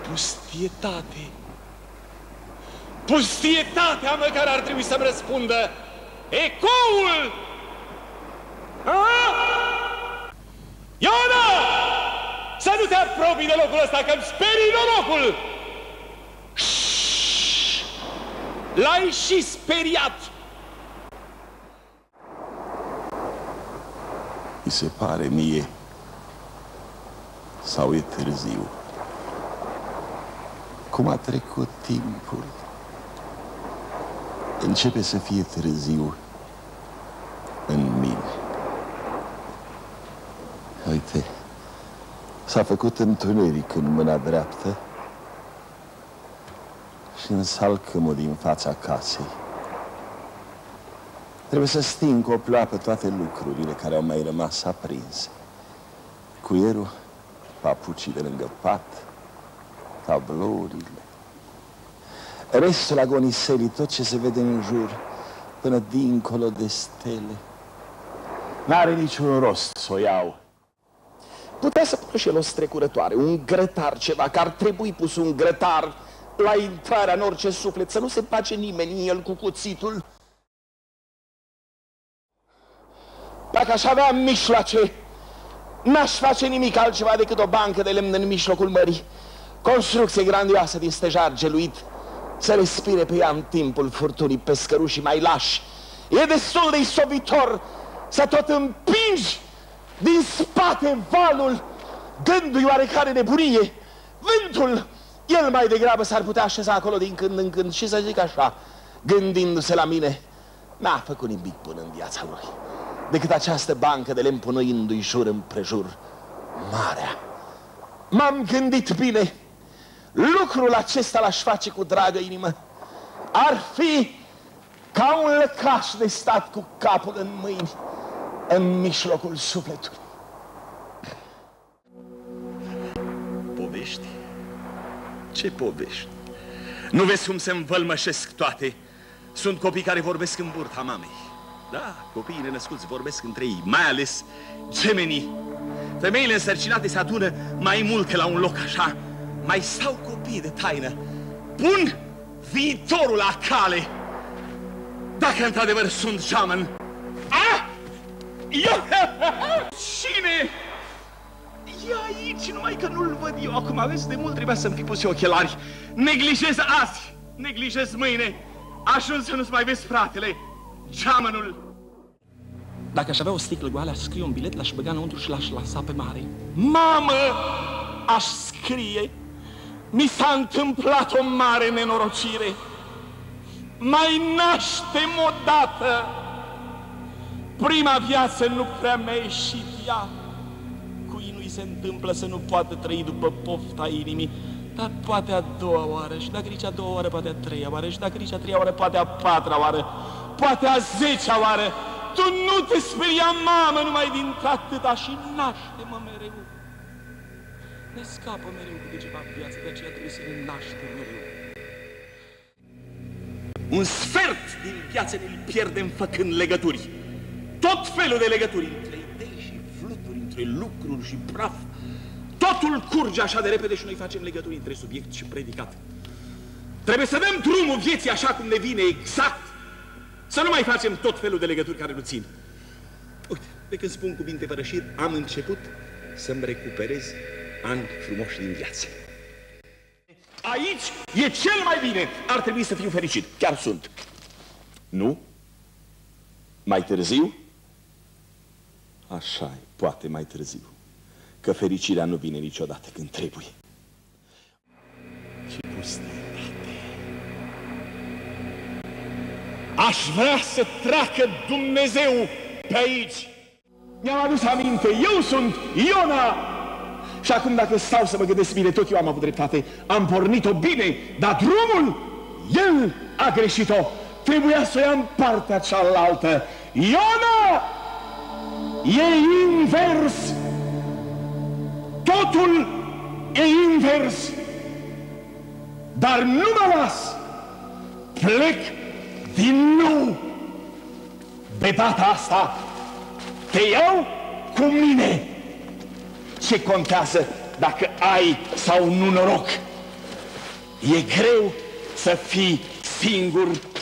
Pustietate. Pustietatea măcar ar trebui să-mi răspundă. Ecoul! Iona! Să nu te apropii de locul ăsta, că-mi sperii norocul! L-ai și speriat! Mi se pare mie, sau e târziu? Cum a trecut timpul? Începe să fie târziu în mine. Uite, s-a făcut întuneric în mâna dreaptă și în salcâmul din fața casei. Trebuie să sting cu o pleoapă toate lucrurile care au mai rămas aprinse. Cuierul, papucii de lângă pat, tablourile. Restul agoniserii, tot ce se vede în jur, până dincolo de stele. N-are niciun rost să o iau. Putea să pună și el o strecurătoare, un grătar, ceva, că ar trebui pus un grătar la intrarea în orice suflet, să nu se face nimeni în el cu cuțitul. Dacă aș avea mijloace, n-aș face nimic altceva decât o bancă de lemn în mijlocul mării. Construcție grandioasă din stejar geluit, să respire pe ea în timpul furtunii pescărușii mai lași. E destul de isobitor să tot împingi din spate valul, dându-i oarecare nebunie. Vântul, el mai degrabă s-ar putea așeza acolo din când în când și să zic așa, gândindu-se la mine, n-a făcut nimic până în viața lui, decât această bancă de lemn punuindu-i jur împrejur marea. M-am gândit bine, lucrul acesta l-aș face cu dragă inimă. Ar fi ca un lăcaș de stat cu capul în mâini, în mijlocul sufletului. Povești? Ce povești? Nu vezi cum se învălmășesc toate? Sunt copii care vorbesc în burta mamei. Da, copiii nenăscuți vorbesc între ei, mai ales gemenii. Femeile însărcinate se adună mai multe la un loc așa. Mai stau copii de taină. Pun viitorul la cale. Dacă într-adevăr sunt geamăn. Cine? E aici, numai că nu-l văd eu acum. Aveți, de mult trebuia să-mi fi pus eu ochelari. Neglijez azi, neglijez mâine. Ajuns să nu-ți mai vezi fratele, geamănul. Dacă aș avea o sticlă goală, aș scrie un bilet, l-aș băga înăuntru și l-aș lăsa pe mare. Mamă, aș scrie, mi s-a întâmplat o mare nenorocire. Mai naștem odată. Prima viață nu prea mi-a ieșit ea. Cui nu-i se întâmplă să nu poată trăi după pofta inimii, dar poate a doua oară, și dacă nici a doua oară, poate a treia oară, și dacă nici a treia oară, poate a patra oară, poate a 10-a oară. Tu nu te speria, mamă, numai dintr-atâta și naște-mă mereu. Ne scapă mereu cu degeva viața, de aceea trebuie să ne naștem mereu. Un sfert din viață ne-l pierdem făcând legături. Tot felul de legături, între idei și fluturi, între lucruri și praf. Totul curge așa de repede și noi facem legături între subiect și predicat. Trebuie să dăm drumul vieții așa cum ne vine, exact. Să nu mai facem tot felul de legături care nu țin. Uite, de când spun cuvinte fără șir, am început să-mi recuperez ani frumoși din viață. Aici e cel mai bine. Ar trebui să fiu fericit. Chiar sunt. Nu? Mai târziu? Așa-i, poate mai târziu. Că fericirea nu vine niciodată când trebuie. Ce pustietate! Aș vrea să treacă Dumnezeu pe aici. Mi-am adus aminte, eu sunt Iona. Și acum dacă stau să mă gândesc bine, tot eu am avut dreptate. Am pornit-o bine, dar drumul, el a greșit-o. Trebuia să o ia în partea cealaltă. Iona! E invers! Totul e invers! Dar nu mă las! Plec din nou! De data asta te iau cu mine! Ce contează dacă ai sau nu noroc? E greu să fii singur